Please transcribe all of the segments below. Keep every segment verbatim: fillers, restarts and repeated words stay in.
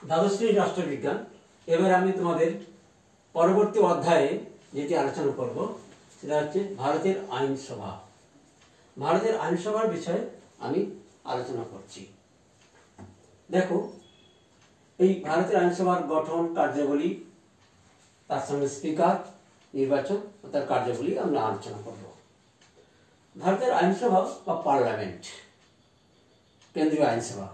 দ্বাদশ শ্রেণীর রাষ্ট্রবিজ্ঞান। এবার আমি তোমাদের পরবর্তী অধ্যায়ে যেটি আলোচনা করব সেটা হচ্ছে ভারতের আইনসভা। ভারতের আইনসভার বিষয়ে আমি আলোচনা করছি। দেখো, এই ভারতের আইনসভার গঠন, কার্যাবলী, তার সঙ্গে স্পিকার, নির্বাচন ও তার কার্যাবলী আমরা আলোচনা করব। ভারতের আইনসভা বা পার্লামেন্ট, কেন্দ্রীয় আইনসভা,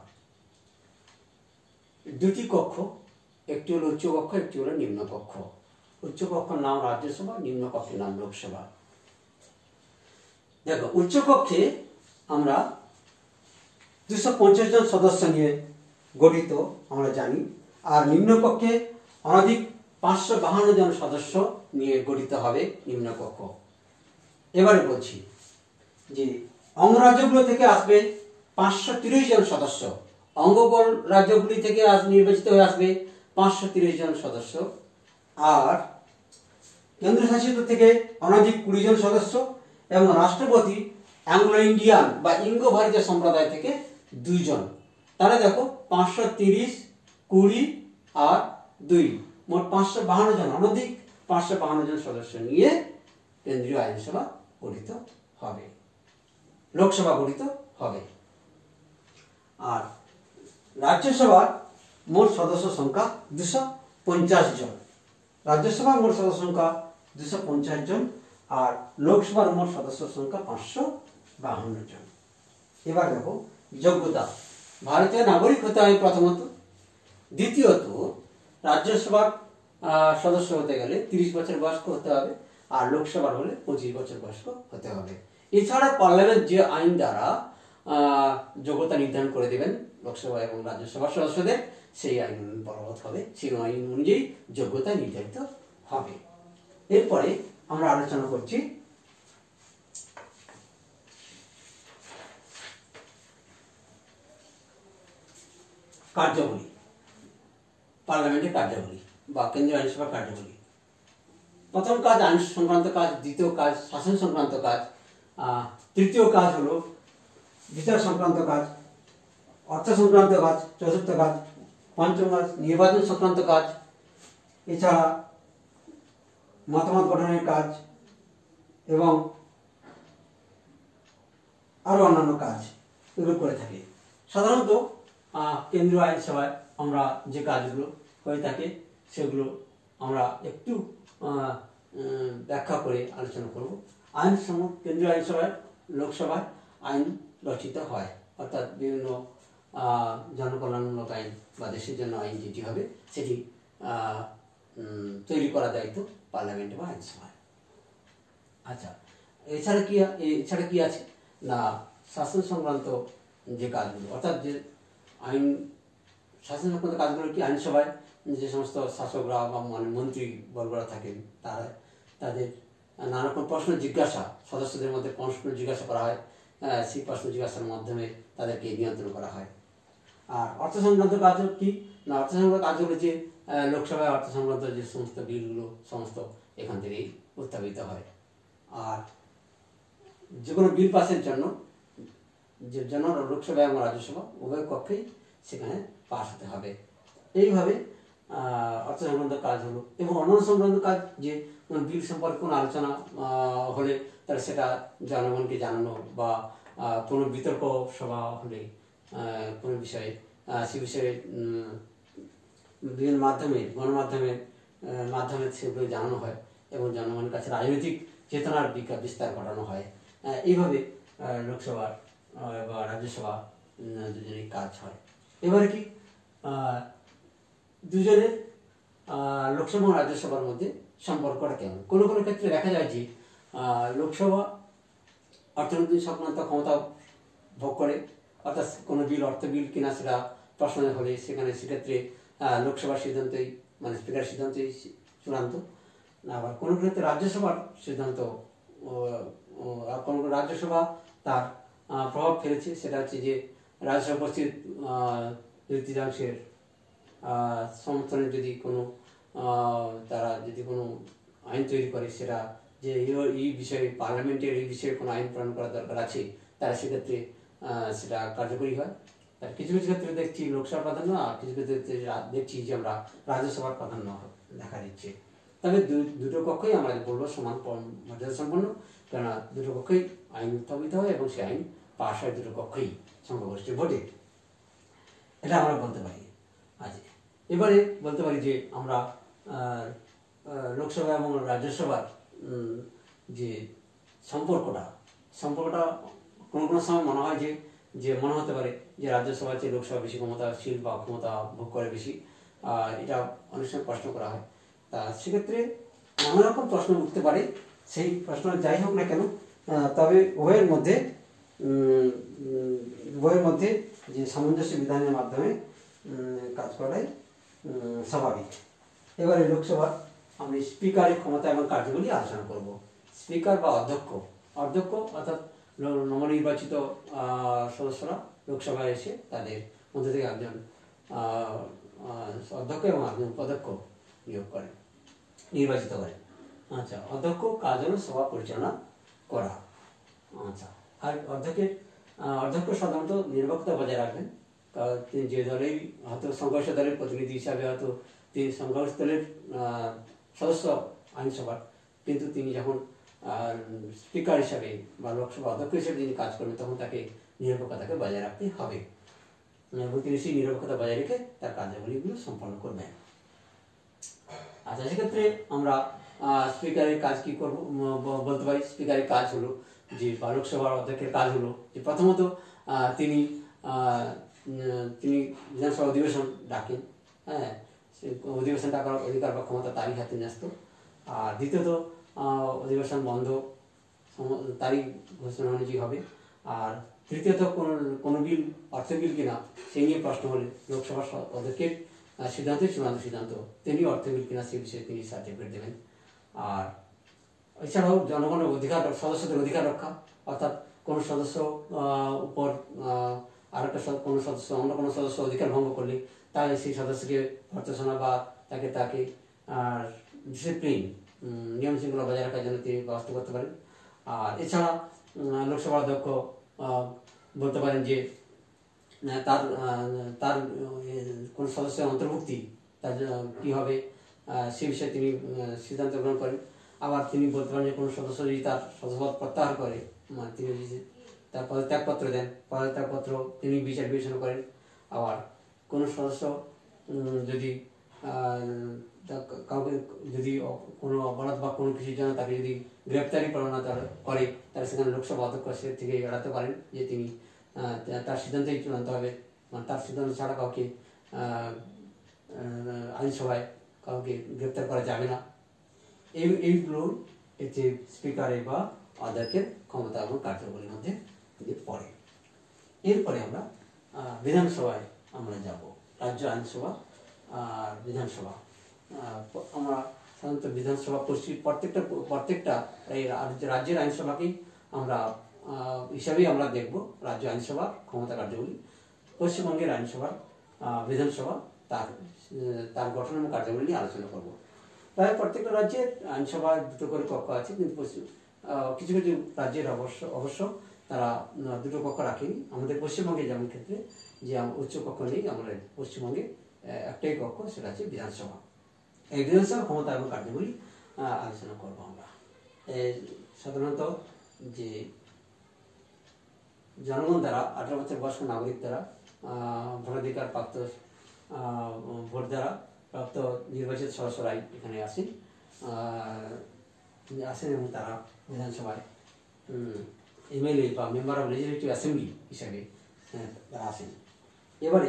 দুটি কক্ষ, একটি হলো উচ্চ কক্ষ, একটি হলো নিম্ন কক্ষ। উচ্চ কক্ষের নাম রাজ্যসভা, নিম্ন কক্ষের নাম লোকসভা। দেখো, উচ্চ কক্ষে আমরা দুশো পঞ্চাশ জন সদস্য নিয়ে গঠিত আমরা জানি, আর নিম্ন কক্ষে অনধিক পাঁচশো বাহান্ন জন সদস্য নিয়ে গঠিত হবে নিম্ন কক্ষ। এবারে বলছি যে অঙ্গরাজ্যগুলো থেকে আসবে পাঁচশো তিরিশ জন সদস্য, অঙ্গবল রাজ্যগুলি থেকে আজ নির্বাচিত হয়ে আসবে পাঁচশো তিরিশ জন সদস্য, আর কেন্দ্রশাসিত থেকে অনধিক কুড়ি জন সদস্য, এবং রাষ্ট্রপতি অ্যাংলো ইন্ডিয়ান বা ইঙ্গো ভারতীয় সম্প্রদায় থেকে দুইজন। তাহলে দেখো, পাঁচশো তিরিশ, কুড়ি আর দুই, মোট পাঁচশো বাহান্ন জন, অনধিক পাঁচশো বাহান্ন জন সদস্য নিয়ে কেন্দ্রীয় আইনসভা গঠিত হবে, লোকসভা গঠিত হবে। আর রাজ্যসভার মোট সদস্য সংখ্যা দুশো পঞ্চাশ জন। রাজ্যসভার মোট সদস্য সংখ্যা দুশো পঞ্চাশ জন, আর লোকসভার মোট সদস্য সংখ্যা পাঁচশো বাহান্ন জন। এবার দেখো, যোগ্যতা। ভারতীয় নাগরিক হতে হবে প্রথমত। দ্বিতীয়ত, রাজ্যসভার সদস্য হতে গেলে তিরিশ বছর বয়স্ক হতে হবে, আর লোকসভার হলে পঁচিশ বছর বয়স্ক হতে হবে। এছাড়া পার্লামেন্ট যে আইন দ্বারা যোগ্যতা নির্ধারণ করে দেবেন লোকসভা এবং রাজ্যসভার সদস্যদের, সেই আইন বলবৎ হবে, সেই আইন অনুযায়ী যোগ্যতা নির্ধারিত হবে। এরপরে আমরা আলোচনা করছি কার্যাবলী, পার্লামেন্টের কার্যাবলী বা কেন্দ্রীয় আইনসভার কার্যাবলী। প্রথম কাজ আইন সংক্রান্ত কাজ, দ্বিতীয় কাজ শাসন সংক্রান্ত কাজ, তৃতীয় কাজ হলো বিচার সংক্রান্ত কাজ, অর্থ সংক্রান্ত কাজ, চতুর্থ কাজ, পঞ্চম কাজ নির্বাচন সংক্রান্ত কাজ, এছাড়া মতামত গঠনের কাজ এবং আরো অন্যান্য কাজ এগুলো করে থাকি। সাধারণত কেন্দ্রীয় আইনসভায় আমরা যে কাজগুলো হয়ে থাকে সেগুলো আমরা একটু ব্যাখ্যা করে আলোচনা করব। আইন সমূহ কেন্দ্রীয় আইনসভায়, লোকসভায় আইন রচিত হয়, অর্থাৎ বিভিন্ন জনকল্যাণমূলক আইন বা দেশের জন্য আইন যেটি হবে সেটি তৈরি করার দায়িত্ব পার্লামেন্টে বা আইনসভায়। আচ্ছা, এছাড়া কি এছাড়া কি আছে না, শাসন সংক্রান্ত যে কাজগুলো, অর্থাৎ যে আইন শাসন সংক্রান্ত কাজগুলো কি, আইনসভায় যে সমস্ত শাসকরা বা মানে মন্ত্রী বর্গরা থাকেন, তারা তাদের নানা রকম প্রশ্ন জিজ্ঞাসা, সদস্যদের মধ্যে প্রশ্ন জিজ্ঞাসা করা হয়, সেই প্রশ্ন জিজ্ঞাসার মাধ্যমে তাদেরকে নিয়ন্ত্রণ করা হয়। আর অর্থ সংক্রান্ত কাজ কি না, অর্থ সংক্রান্ত কাজগুলো যে লোকসভায় অর্থ সংক্রান্ত যে সমস্ত বিলগুলো সমস্ত এখান থেকেই উত্থাপিত হয়। আর যে কোনো বিল পাসের জন্য যে জন্য লোকসভা এবং রাজ্যসভা উভয় কক্ষেই সেখানে পাস হতে হবে। এইভাবে অর্থ সংক্রান্ত কাজ হলো। এবং অন্যান্য সংক্রান্ত কাজ, যে বিল সম্পর্কে কোনো আলোচনা হলে তাহলে সেটা জনগণকে জানানো, বা কোনো বিতর্ক সভা হলে কোনো বিষয়ে সে বিষয়ে বিভিন্ন মাধ্যমে, গণমাধ্যমের মাধ্যমে সেগুলো জানানো হয় এবং জনগণের কাছে রাজনৈতিক চেতনার বিস্তার ঘটানো হয়। এইভাবে লোকসভার বা রাজ্যসভা দুজনেই কাজ হয়। এবারে কি দুজনের লোকসভা এবং রাজ্যসভার মধ্যে সম্পর্কটা কেমন? কোনো কোনো ক্ষেত্রে দেখা যায় যে লোকসভা অর্থনৈতিক সংক্রান্ত ক্ষমতা ভোগ করে, অর্থাৎ কোনো বিল, অর্থ বিল কিনা সেটা প্রশ্ন হলে সেখানে সেক্ষেত্রে লোকসভার সিদ্ধান্তই, মানে স্পিকারের সিদ্ধান্তই চূড়ান্ত। আবার কোনো ক্ষেত্রে রাজ্যসভার সিদ্ধান্ত, কোনো রাজ্যসভা তার প্রভাব ফেলেছে, সেটা হচ্ছে যে রাজ্যসভা উপস্থিত তৃতীয়াংশের সমর্থনে যদি কোনো তারা যদি কোনো আইন তৈরি করে, সেটা যে এই বিষয়ে পার্লামেন্টের এই বিষয়ে কোনো আইন প্রণয়ন করার দরকার আছে, তারা সেক্ষেত্রে সেটা কার্যকরী হয়। তার কিছু কিছু ক্ষেত্রে দেখছি লোকসভার প্রাধান্য, আর কিছু কিছু ক্ষেত্রে দেখছি যে আমরা রাজ্যসভার প্রাধান্য দেখা দিচ্ছে। তবে দুটো কক্ষই আমরা বলবো সমান মর্যাদা সম্পন্ন, কেননা দুটো কক্ষই আইন উত্থাপিত হয় এবং সেই আইন পাশ হয় দুটো কক্ষই সংখ্যাগরিষ্ঠের ভোটে, এটা আমরা বলতে পারি। আচ্ছা, এবারে বলতে পারি যে আমরা লোকসভা এবং রাজ্যসভার যে সম্পর্কটা সম্পর্কটা কোনো কোনো সময় মনে হয় যে যে মনে হতে পারে যে রাজ্যসভার চেয়ে লোকসভা বেশি ক্ষমতাশীল বা ক্ষমতা ভোগ করে বেশি, এটা অনেক সময় প্রশ্ন করা হয়। তা সেক্ষেত্রে নানা রকম প্রশ্ন উঠতে পারে, সেই প্রশ্ন যাই হোক না কেন, তবে উভয়ের মধ্যে উভয়ের মধ্যে যে সামঞ্জস্য বিধানের মাধ্যমে কাজ করাই স্বাভাবিক। এবারে লোকসভা আমি স্পিকারের ক্ষমতা এবং কার্যগুলি আলোচনা করব। স্পিকার বা অধ্যক্ষ অধ্যক্ষ অর্থাৎ নবনির্বাচিত সদস্যরা লোকসভায় এসে তাদের মধ্যে থেকে একজন অধ্যক্ষ এবং একজন উপাধ্যক্ষ নিয়োগ করেন, নির্বাচিত করেন। আচ্ছা, অধ্যক্ষ কাজ হল সভা পরিচালনা করা। আচ্ছা, আর অধ্যক্ষের অধ্যক্ষ সাধারণত নিরপেক্ষতা বজায় রাখবেন, কারণ তিনি যে দলেই হয়তো সংঘর্ষ দলের প্রতিনিধি হিসাবে হয়তো তিনি সংঘর্ষ দলের সদস্য আইনসভার, কিন্তু তিনি যখন স্পিকার হিসাবে বা লোকসভা অধ্যক্ষ হিসেবে যিনি কাজ করবেন তখন তাকে নিরপেক্ষতাকে বজায় রাখতে হবে এবং তিনি সেই নিরপেক্ষতা বজায় রেখে তার কার্যাবলীগুলো সম্পন্ন করবেন। আচ্ছা, সেক্ষেত্রে আমরা স্পিকারের কাজ কি করব বলতে পারি। স্পিকারের কাজ হলো যে বা লোকসভার অধ্যক্ষের কাজ হলো যে প্রথমত তিনি তিনি বিধানসভা অধিবেশন ডাকেন, হ্যাঁ, অধিবেশন ডাকার অধিকার বা ক্ষমতা তারই হাতে ন্যস্ত। আর দ্বিতীয়ত অধিবেশন বন্ধ তারিখ ঘোষণা অনুযায়ী হবে। আর তৃতীয়ত কোন কোনো বিল অর্থ বিল কিনা সেই নিয়ে প্রশ্ন হলে লোকসভার অধ্যক্ষের সিদ্ধান্তই চূড়ান্ত সিদ্ধান্ত, তিনি অর্থ বিল কিনা সে বিষয়ে তিনি সার্টিফিকেট দেবেন। আর এছাড়াও জনগণের অধিকার সদস্যদের অধিকার রক্ষা, অর্থাৎ কোনো সদস্য উপর আর একটা কোনো সদস্য অন্য কোনো সদস্য অধিকার ভঙ্গ করলে তাহলে সেই সদস্যকে ভর্ৎসনা বা তাকে তাকে ডিসিপ্লিন নিয়ম শৃঙ্খলা বজায় রাখার জন্য তিনি ব্যবস্থা করতে পারেন। আর এছাড়া লোকসভার অধ্যক্ষ বলতে পারেন যে তার তার কোন সদস্যের অন্তর্ভুক্তি তার কী হবে সে বিষয়ে তিনি সিদ্ধান্ত গ্রহণ করেন। আবার তিনি বলতে পারেন যে কোনো সদস্য যদি তার সদস্যপদ প্রত্যাহার করে তিনি তার পদত্যাগপত্র দেন, পদত্যাগপত্র তিনি বিচার বিবেচনা করেন। আবার কোনো সদস্য যদি কাউকে যদি কোনো অপরাধ বা কোনো কিছুর জন্য তাকে যদি গ্রেপ্তারি পরোয়ানা করে তাহলে সেখানে লোকসভা অধ্যক্ষ সে থেকে এড়াতে পারেন যে তিনি তার সিদ্ধান্তই চূড়ান্ত হবে, মানে তার সিদ্ধান্ত ছাড়া কাউকে আইনসভায় কাউকে গ্রেপ্তার করা যাবে না। এই এইগুলো যে স্পিকারের বা অধ্যক্ষের ক্ষমতা এবং কার্যবলীর মধ্যে পড়ে। এরপরে আমরা বিধানসভায় আমরা যাব, রাজ্য আইনসভা আর বিধানসভা। আমরা সাধারণত বিধানসভা পশ্চিম প্রত্যেকটা প্রত্যেকটা এই রাজ্যের আইনসভাকেই আমরা হিসাবেই আমরা দেখব রাজ্য আইনসভার ক্ষমতা কার্যবলী। পশ্চিমবঙ্গের আইনসভার বিধানসভা তার তার গঠন এবং কার্যাবলী নিয়ে আলোচনা করব। প্রায় প্রত্যেকটা রাজ্যের আইনসভার দুটো করে কক্ষ আছে, কিন্তু কিছু কিছু রাজ্যের অবশ্য অবশ্য তারা দুটো কক্ষ রাখেনি। আমাদের পশ্চিমবঙ্গে যেমন ক্ষেত্রে যে উচ্চ কক্ষ নেই, আমাদের পশ্চিমবঙ্গে একটাই কক্ষ, সেটা হচ্ছে বিধানসভা। এই বিধানসভা ক্ষমতা এবং কার্যবলী আলোচনা করবো আমরা। সাধারণত যে জনগণ দ্বারা আঠারো বছর বয়স্ক নাগরিক দ্বারা ভোটাধিকার প্রাপ্ত ভোট দ্বারা প্রাপ্ত নির্বাচিত সদস্যরাই এখানে আসেন আসেন এবং তারা বিধানসভায় এমএলএ বা মেম্বার অফ লেজিসলেটিভ অ্যাসেম্বলি হিসাবে তারা আসেন। এবারে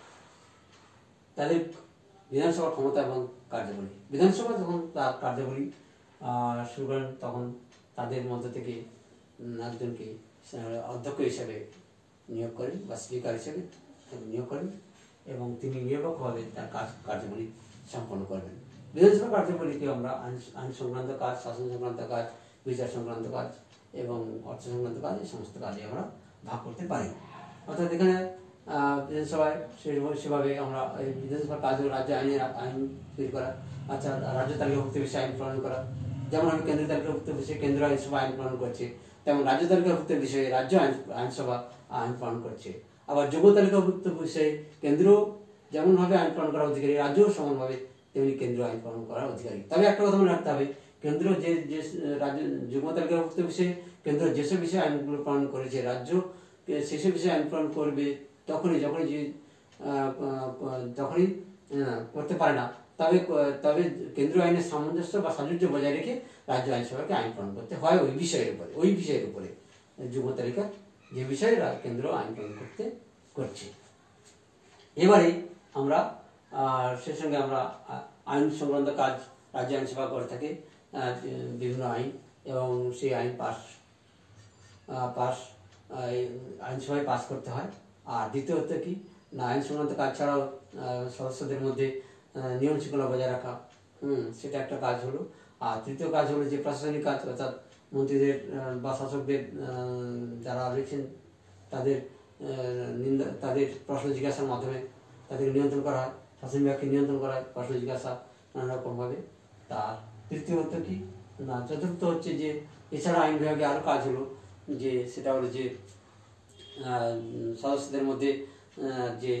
তাদের বিধানসভার ক্ষমতা এবং কার্যাবলী, বিধানসভা যখন তার কার্যাবলী শুরু করেন তখন তাদের মধ্যে থেকে একজনকে অধ্যক্ষ হিসাবে নিয়োগ করেন বা স্পিকার হিসেবে নিয়োগ করেন এবং তিনি নিরপেক্ষভাবে তার কাজ কার্যাবলী সম্পন্ন করবেন। বিধানসভা কার্যাবলীকে আমরা আইন আইন সংক্রান্ত কাজ, শাসন সংক্রান্ত কাজ, বিচার সংক্রান্ত কাজ এবং অর্থ সংক্রান্ত কাজ, এই সমস্ত কাজে আমরা ভাগ করতে পারি। অর্থাৎ এখানে বিধানসভায় সেভাবে আমরা এই বিধানসভার কাজ রাজ্য আইনের আইন তৈরি করা, আচ্ছা রাজ্য তালিকাভুক্ত বিষয়ে আইন প্রণয়ন করা, যেমন আমি কেন্দ্র তালিকাভুক্ত বিষয়ে কেন্দ্র আইনসভা আইন প্রণয়ন করছে, তেমন রাজ্য তালিকাভুক্ত বিষয়ে রাজ্য আইন আইনসভা আইন প্রণয়ন করছে। আবার যুব তালিকাভুক্ত বিষয়ে কেন্দ্র যেমনভাবে আইন প্রণয়ন করার অধিকারী, রাজ্যও সমানভাবে তেমনি কেন্দ্র আইন প্রণয়ন করার অধিকারী। তবে একটা কথা মনে রাখতে হবে, কেন্দ্র যে যে রাজ্য যুব তালিকাভুক্ত বিষয়ে কেন্দ্র যেসব বিষয়ে আইনগুলো প্রণয়ন করেছে, রাজ্য সেসব বিষয়ে আইন প্রণয়ন করবে তখনই যখনই যে তখনই করতে পারে না, তবে তবে কেন্দ্রীয় আইনের সামঞ্জস্য বা সাযুজ্য বজায় রেখে রাজ্য আইনসভাকে আইন প্রণয়ন করতে হয় ওই বিষয়ের উপরে ওই বিষয়ের উপরে যুব তালিকা যে বিষয়ে কেন্দ্র আইন প্রণয়ন করতে করছে। এবারে আমরা সেই সঙ্গে আমরা আইন সংক্রান্ত কাজ রাজ্য আইনসভা করে থাকে, বিভিন্ন আইন এবং সেই আইন পাস পাস আইনসভায় পাস করতে হয়। আর দ্বিতীয়ত কি না, আইন সংক্রান্ত কাজ ছাড়াও সদস্যদের মধ্যে নিয়ম শৃঙ্খলা বজায় রাখা, হুম সেটা একটা কাজ হলো। আর তৃতীয় কাজ হলো যে প্রশাসনিক কাজ, অর্থাৎ মন্ত্রীদের বা শাসকদের যারা রয়েছেন তাদের নিন্দা তাদের প্রশ্ন জিজ্ঞাসার মাধ্যমে তাদেরকে নিয়ন্ত্রণ করা হয়, শাসন বিভাগকে নিয়ন্ত্রণ করা হয় প্রশ্ন জিজ্ঞাসা নানা রকমভাবে। তার তৃতীয়ত কি না, চতুর্থ হচ্ছে যে এছাড়া আইন বিভাগে আরও কাজ হলো যে সেটা হলো যে সদস্যদের মধ্যে যে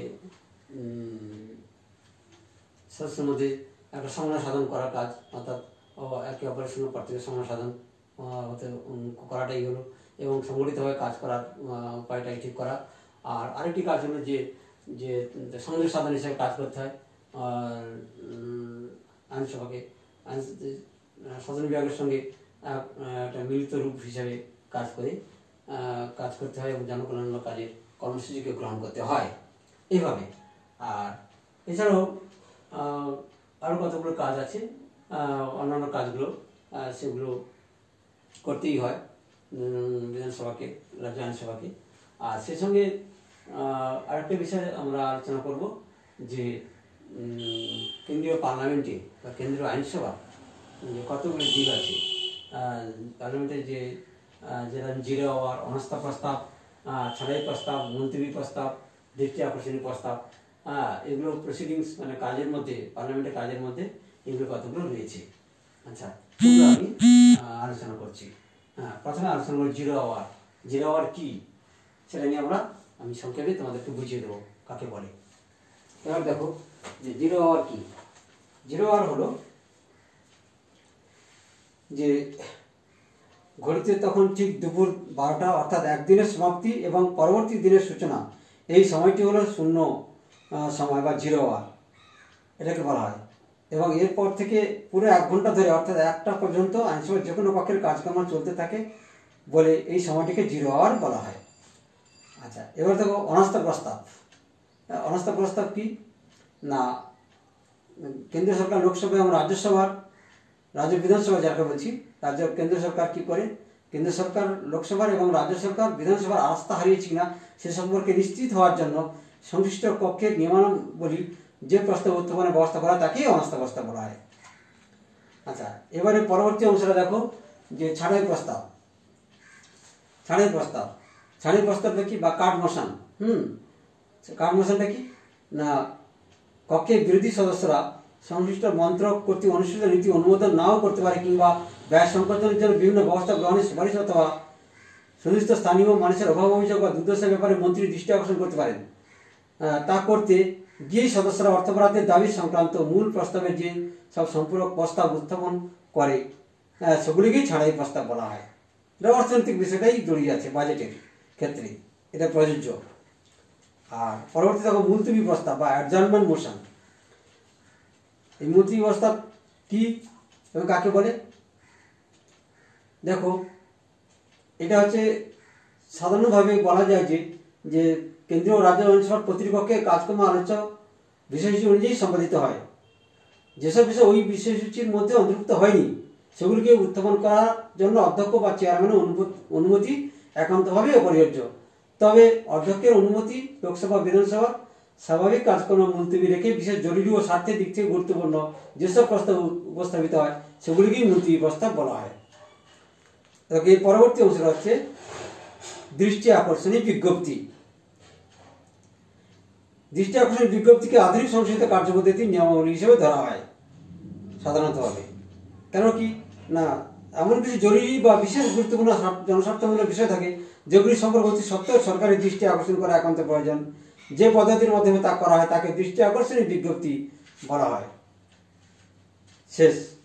সদস্যের মধ্যে একটা সমন্বয় সাধন করার কাজ, অর্থাৎ একে অপরের সঙ্গে পার্থক্য সমন্বয় সাধন হতে করাটাই হলো, এবং সংগঠিতভাবে কাজ করার উপায়টাই ঠিক করা। আর আরেকটি কাজ হলো যে যে সংযোগ সাধন হিসেবে কাজ করতে হয় আর আইনসভাকে আইন শাসন বিভাগের সঙ্গে একটা মিলিত রূপ হিসাবে কাজ করে কাজ করতে হয় এবং জনকল্যাণমূলক কাজের কর্মসূচিকে গ্রহণ করতে হয় এইভাবে। আর এছাড়াও আরও কতগুলো কাজ আছে, অন্যান্য কাজগুলো সেগুলো করতেই হয় বিধানসভাকে, রাজ্য আইনসভাকে। আর সে সঙ্গে আরেকটা বিষয় আমরা আলোচনা করব যে কেন্দ্রীয় পার্লামেন্টে বা কেন্দ্রীয় আইনসভা যে কতগুলো দিক আছে। পার্লামেন্টে যে যেটা জিরো আওয়ার, অনাস্থা প্রস্তাব, ছাড়াই প্রস্তাব, মুলতবি প্রস্তাব, দৃষ্টি আকর্ষণীয় প্রস্তাব, এগুলো প্রসিডিংস মানে কাজের মধ্যে, পার্লামেন্টের কাজের মধ্যে এগুলো কতগুলো রয়েছে। আচ্ছা, এগুলো আমি আলোচনা করছি। হ্যাঁ, প্রথমে আলোচনা করব জিরো আওয়ার। জিরো আওয়ার কি সেটা নিয়ে আমরা আমি সংক্ষেপে তোমাদেরকে বুঝিয়ে দেবো কাকে বলে। এবার দেখো যে জিরো আওয়ার কি। জিরো আওয়ার হলো যে ঘড়িতে তখন ঠিক দুপুর বারোটা, অর্থাৎ একদিনের সমাপ্তি এবং পরবর্তী দিনের সূচনা, এই সময়টি হলো শূন্য সময় বা জিরো আওয়ার এটাকে বলা হয়। এবং এরপর থেকে পুরো এক ঘন্টা ধরে অর্থাৎ একটা পর্যন্ত আইনসভার যে কোনো পক্ষের কাজকর্ম চলতে থাকে বলে এই সময়টিকে জিরো আওয়ার বলা হয়। আচ্ছা, এবার দেখো অনাস্থা প্রস্তাব। অনাস্থা প্রস্তাব কি না, কেন্দ্র সরকার লোকসভা এবং রাজ্যসভার রাজ্য বিধানসভা যাকে বলছি, রাজ্য কেন্দ্র সরকার কি করে, কেন্দ্র সরকার লোকসভার এবং রাজ্য সরকার বিধানসভার আস্থা হারিয়েছে কিনা সে সম্পর্কে নিশ্চিত হওয়ার জন্য সংশ্লিষ্ট পক্ষের নিয়মাবলী যে প্রস্তাব উত্থাপনের ব্যবস্থা করা তাকেই অনাস্থা প্রস্তাব বলা হয়। আচ্ছা, এবারে পরবর্তী অংশটা দেখো যে ছাড়াই প্রস্তাব। ছাড়াই প্রস্তাব ছাড়াই প্রস্তাবটা কি বা কার্ড মোশন। হুম কার্ড মোশনটা কি না, কক্ষের বিরোধী সদস্যরা সংশ্লিষ্ট মন্ত্রক কর্তৃক অনুষ্ঠিত নীতি অনুমোদন নাও করতে পারে কিংবা ব্যয় সংকোচনের জন্য বিভিন্ন ব্যবস্থা গ্রহণের সুপারিশ অথবা সংশ্লিষ্ট স্থানীয় মানুষের অভাব অভিযোগ বা দুর্দশার ব্যাপারে মন্ত্রীর দৃষ্টি আকর্ষণ করতে পারেন। তা করতে গিয়েই সদস্যরা অর্থ বরাদ্দের দাবি সংক্রান্ত মূল প্রস্তাবের যে সব সম্পূরক প্রস্তাব উত্থাপন করে সেগুলিকেই ছাড়াই প্রস্তাব বলা হয়। এটা অর্থনৈতিক বিষয়টাই জড়িয়ে আছে বাজেটের ক্ষেত্রে, এটা প্রযোজ্য। আর পরবর্তী দেখো মুলতবি প্রস্তাব বা অ্যাডজার্নমেন্ট মোশন। এই মুলতবি প্রস্তাব কি এবং কাকে বলে দেখো, এটা হচ্ছে সাধারণভাবে বলা যায় যে যে কেন্দ্রীয় রাজ্য আইনসভার প্রতিপক্ষের কাজকর্ম আলোচ্য বিষয়সূচি অনুযায়ী সম্পাদিত হয়। যেসব বিষয় ওই বিষয়সূচির মধ্যে অন্তর্ভুক্ত হয়নি সেগুলিকে উত্থাপন করার জন্য অধ্যক্ষ বা চেয়ারম্যানের অনুমতি একান্তভাবে অপরিহার্য। তবে অধ্যক্ষের অনুমতি লোকসভা বিধানসভার স্বাভাবিক কাজকর্ম মুলতবি রেখে বিশেষ জরুরি ও স্বার্থের দিক থেকে গুরুত্বপূর্ণ যেসব প্রস্তাব উপস্থাপিত হয় সেগুলিকেই মুলতবি প্রস্তাব বলা হয়। এর পরবর্তী অংশটা হচ্ছে দৃষ্টি আকর্ষণী বিজ্ঞপ্তি। দৃষ্টি আকর্ষণী বিজ্ঞপ্তিকে আধুনিক সংশোধিত কার্যপদ্ধতির নিয়মাবলী হিসেবে ধরা হয় সাধারণতভাবে। কেন কি না, এমন কিছু জরুরি বা বিশেষ গুরুত্বপূর্ণ জনস্বার্থমূলক বিষয় থাকে যেগুলি সম্পর্কে অতি সত্ত্বেও সরকারি দৃষ্টি আকর্ষণ করা একান্ত প্রয়োজন। যে পদ্ধতির মাধ্যমে তা করা হয় তাকে দৃষ্টি আকর্ষণী বিজ্ঞপ্তি বলা হয়। শেষ।